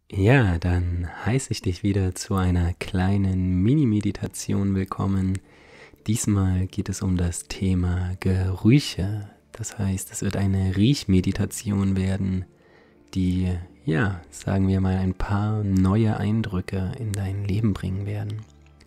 Ja, dann heiße ich dich wieder zu einer kleinen Mini-Meditation willkommen. Diesmal geht es um das Thema Gerüche. Das heißt, es wird eine Riechmeditation werden, die, ja, sagen wir mal, ein paar neue Eindrücke in dein Leben bringen werden.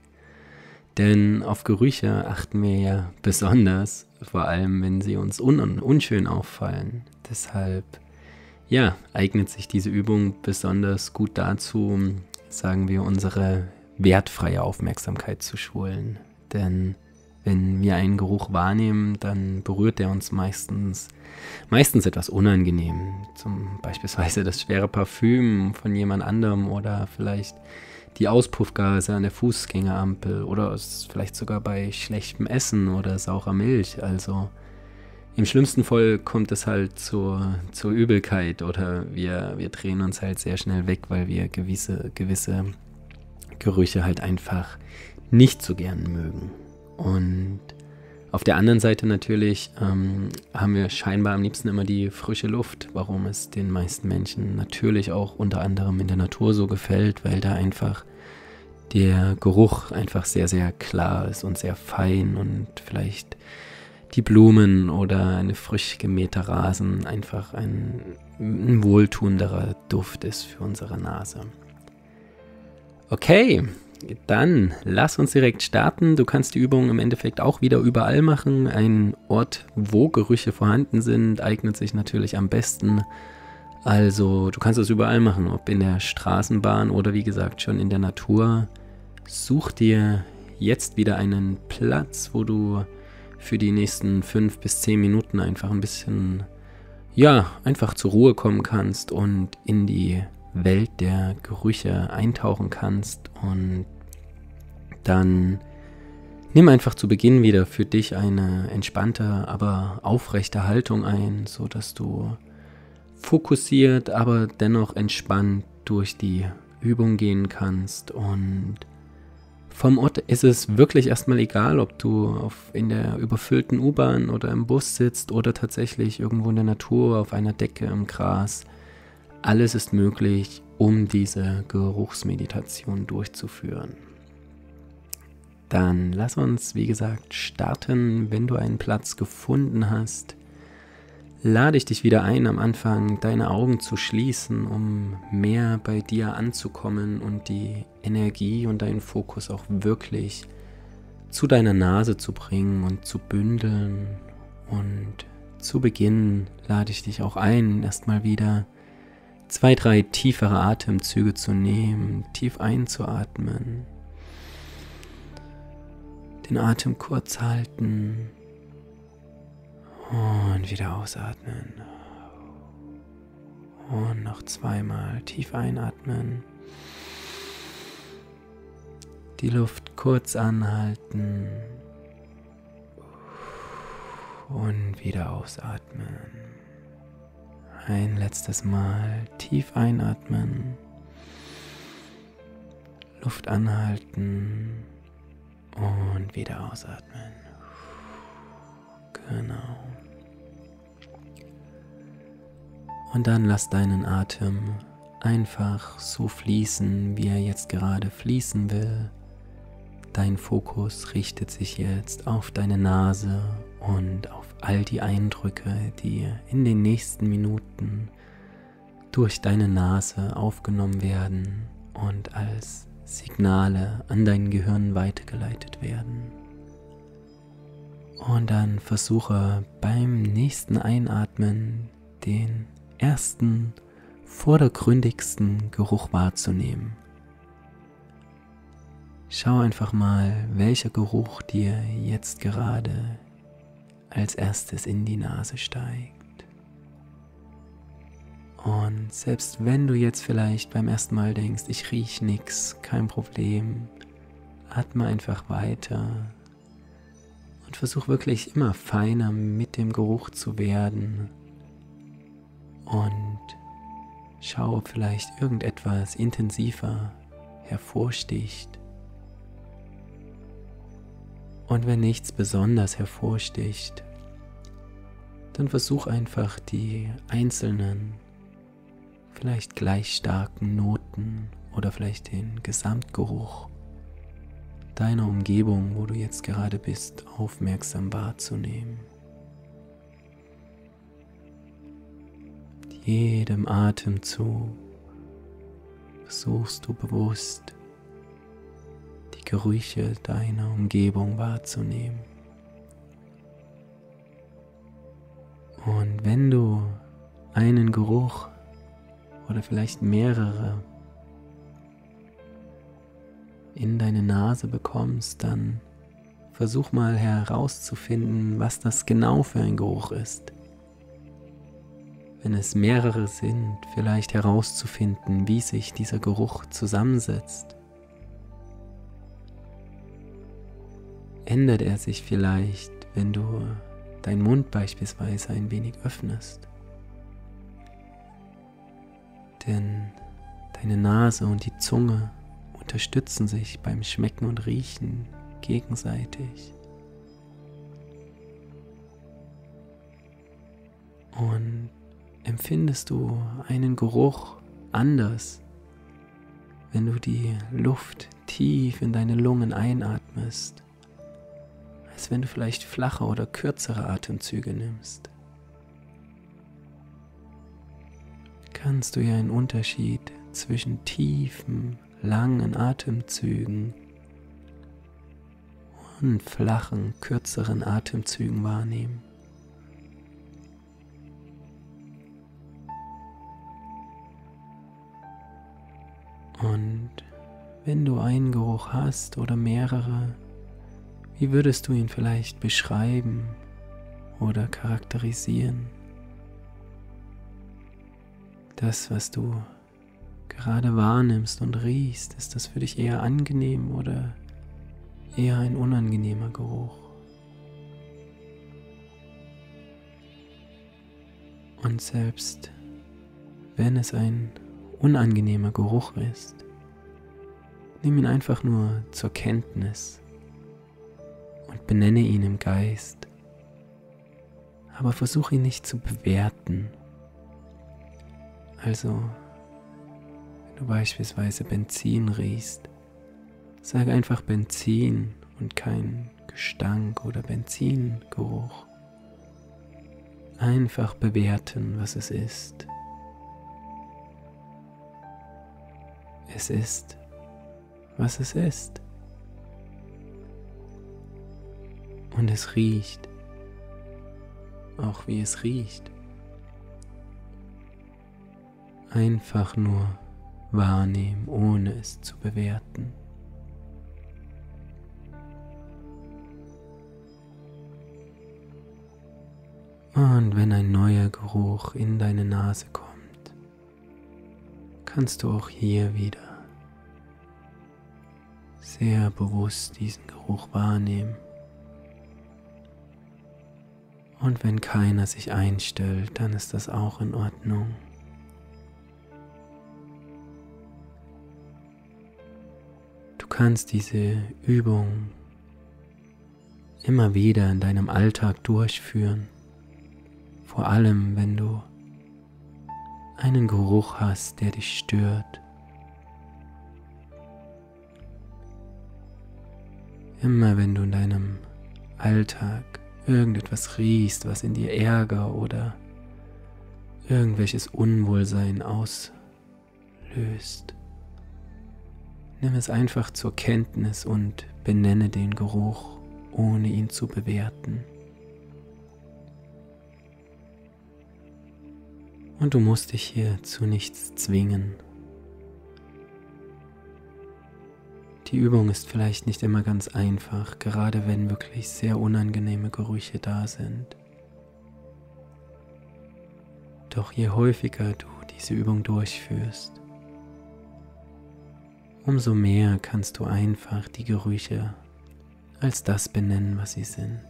Denn auf Gerüche achten wir ja besonders, vor allem wenn sie uns unschön auffallen. Deshalb ja, eignet sich diese Übung besonders gut dazu, sagen wir, unsere wertfreie Aufmerksamkeit zu schulen. Denn wenn wir einen Geruch wahrnehmen, dann berührt er uns meistens etwas unangenehm. Zum beispielsweise das schwere Parfüm von jemand anderem oder vielleicht die Auspuffgase an der Fußgängerampel oder vielleicht sogar bei schlechtem Essen oder saurer Milch. Also im schlimmsten Fall kommt es halt zur Übelkeit oder wir drehen uns halt sehr schnell weg, weil wir gewisse Gerüche halt einfach nicht so gern mögen. Und auf der anderen Seite natürlich haben wir scheinbar am liebsten immer die frische Luft, warum es den meisten Menschen natürlich auch unter anderem in der Natur so gefällt, weil da einfach der Geruch einfach sehr, sehr klar ist und sehr fein und vielleicht die Blumen oder eine frisch gemähter Rasen einfach ein wohltuenderer Duft ist für unsere Nase. Okay, dann lass uns direkt starten. Du kannst die Übung im Endeffekt auch wieder überall machen. Ein Ort, wo Gerüche vorhanden sind, eignet sich natürlich am besten. Also du kannst es überall machen, ob in der Straßenbahn oder wie gesagt schon in der Natur. Such dir jetzt wieder einen Platz, wo du für die nächsten 5 bis 10 Minuten einfach ein bisschen, ja, einfach zur Ruhe kommen kannst und in die Welt der Gerüche eintauchen kannst. Und dann nimm einfach zu Beginn wieder für dich eine entspannte, aber aufrechte Haltung ein, sodass du fokussiert, aber dennoch entspannt durch die Übung gehen kannst. Und vom Ort ist es wirklich erstmal egal, ob du in der überfüllten U-Bahn oder im Bus sitzt oder tatsächlich irgendwo in der Natur, auf einer Decke, im Gras. Alles ist möglich, um diese Geruchsmeditation durchzuführen. Dann lass uns, wie gesagt, starten. Wenn du einen Platz gefunden hast, lade ich dich wieder ein, am Anfang deine Augen zu schließen, um mehr bei dir anzukommen und die Energie und deinen Fokus auch wirklich zu deiner Nase zu bringen und zu bündeln. Und zu Beginn lade ich dich auch ein, erstmal wieder 2, 3 tiefere Atemzüge zu nehmen, tief einzuatmen, den Atem kurz halten und wieder ausatmen. Und noch 2-mal tief einatmen. Die Luft kurz anhalten. Und wieder ausatmen. Ein letztes Mal tief einatmen. Luft anhalten. Und wieder ausatmen. Genau. Und dann lass deinen Atem einfach so fließen, wie er jetzt gerade fließen will. Dein Fokus richtet sich jetzt auf deine Nase und auf all die Eindrücke, die in den nächsten Minuten durch deine Nase aufgenommen werden und als Signale an dein Gehirn weitergeleitet werden. Und dann versuche beim nächsten Einatmen den ersten, vordergründigsten Geruch wahrzunehmen. Schau einfach mal, welcher Geruch dir jetzt gerade als erstes in die Nase steigt. Und selbst wenn du jetzt vielleicht beim ersten Mal denkst, ich rieche nichts, kein Problem, atme einfach weiter. Und versuch wirklich immer feiner mit dem Geruch zu werden. Und schau, ob vielleicht irgendetwas intensiver hervorsticht. Und wenn nichts besonders hervorsticht, dann versuch einfach die einzelnen vielleicht gleich starken Noten oder vielleicht den Gesamtgeruch deiner Umgebung, wo du jetzt gerade bist, aufmerksam wahrzunehmen. Mit jedem Atemzug versuchst du bewusst, die Gerüche deiner Umgebung wahrzunehmen. Und wenn du einen Geruch oder vielleicht mehrere in deine Nase bekommst, dann versuch mal herauszufinden, was das genau für ein Geruch ist. Wenn es mehrere sind, vielleicht herauszufinden, wie sich dieser Geruch zusammensetzt. Ändert er sich vielleicht, wenn du deinen Mund beispielsweise ein wenig öffnest? Denn deine Nase und die Zunge unterstützen sich beim Schmecken und Riechen gegenseitig. Und empfindest du einen Geruch anders, wenn du die Luft tief in deine Lungen einatmest, als wenn du vielleicht flache oder kürzere Atemzüge nimmst? Kannst du ja einen Unterschied zwischen tiefen, langen Atemzügen und flachen, kürzeren Atemzügen wahrnehmen? Und wenn du einen Geruch hast oder mehrere, wie würdest du ihn vielleicht beschreiben oder charakterisieren? Das, was du gerade wahrnimmst und riechst, ist das für dich eher angenehm oder eher ein unangenehmer Geruch? Und selbst wenn es ein unangenehmer Geruch ist, nimm ihn einfach nur zur Kenntnis und benenne ihn im Geist, aber versuch ihn nicht zu bewerten. Also, wenn du beispielsweise Benzin riechst, sag einfach Benzin und kein Gestank oder Benzingeruch. Einfach bewerten, was es ist. Es ist, was es ist. Und es riecht, auch wie es riecht. Einfach nur wahrnehmen, ohne es zu bewerten. Und wenn ein neuer Geruch in deine Nase kommt, kannst du auch hier wieder sehr bewusst diesen Geruch wahrnehmen. Und wenn keiner sich einstellt, dann ist das auch in Ordnung. Du kannst diese Übung immer wieder in deinem Alltag durchführen, vor allem wenn du einen Geruch hast, der dich stört. Immer wenn du in deinem Alltag irgendetwas riechst, was in dir Ärger oder irgendwelches Unwohlsein auslöst, nimm es einfach zur Kenntnis und benenne den Geruch, ohne ihn zu bewerten. Und du musst dich hier zu nichts zwingen. Die Übung ist vielleicht nicht immer ganz einfach, gerade wenn wirklich sehr unangenehme Gerüche da sind. Doch je häufiger du diese Übung durchführst, umso mehr kannst du einfach die Gerüche als das benennen, was sie sind.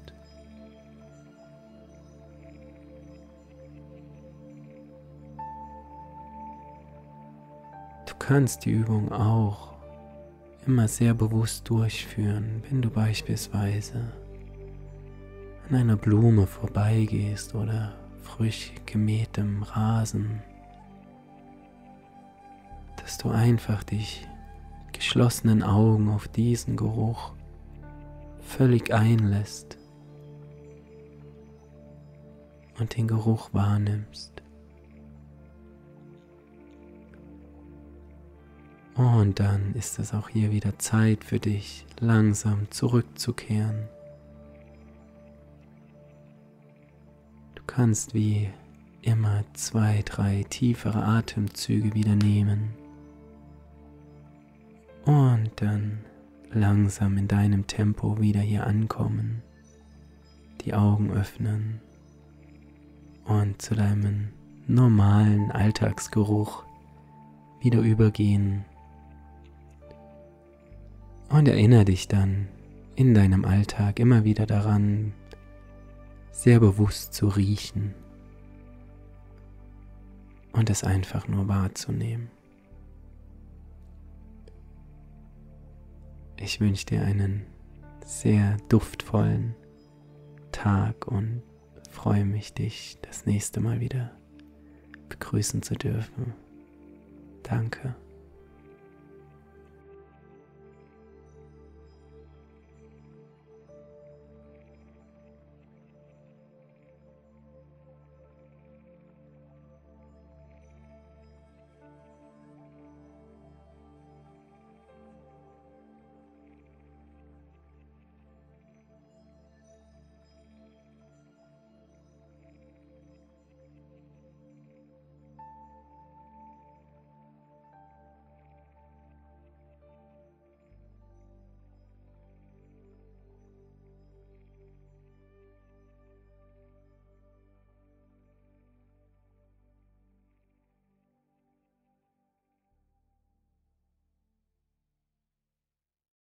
Du kannst die Übung auch immer sehr bewusst durchführen, wenn du beispielsweise an einer Blume vorbeigehst oder frisch gemähtem Rasen dass du einfach dich geschlossenen Augen auf diesen Geruch völlig einlässt und den Geruch wahrnimmst. Und dann ist es auch hier wieder Zeit für dich, langsam zurückzukehren. Du kannst wie immer 2, 3 tiefere Atemzüge wieder nehmen und dann langsam in deinem Tempo wieder hier ankommen, die Augen öffnen und zu deinem normalen Alltagsgeruch wieder übergehen. Und erinnere dich dann in deinem Alltag immer wieder daran, sehr bewusst zu riechen und es einfach nur wahrzunehmen. Ich wünsche dir einen sehr duftvollen Tag und freue mich, dich das nächste Mal wieder begrüßen zu dürfen. Danke.